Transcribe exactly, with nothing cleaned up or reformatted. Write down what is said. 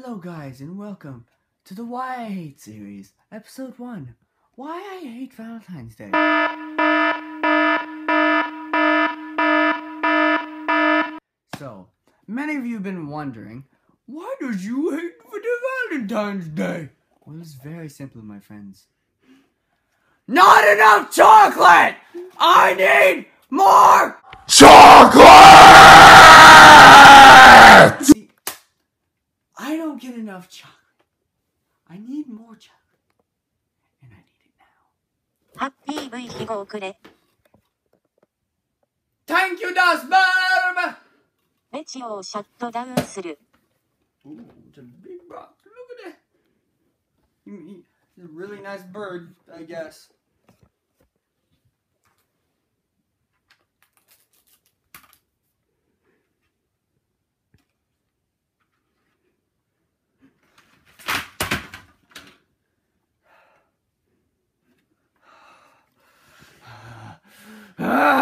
Hello guys and welcome to the Why I Hate series, episode one, Why I Hate Valentine's Day. So, many of you have been wondering, why does you hate for the Valentine's Day? Well, it's very simple, my friends. Not enough chocolate! I need more chocolate! See, I don't get enough chocolate. I need more chocolate. And I need it now. ハッピー V 記号くれ。 Thank you, Das Barb! レチオをシャットダウンする。 Ooh, it's a big box. Look at that. He's a really nice bird, I guess. Ah!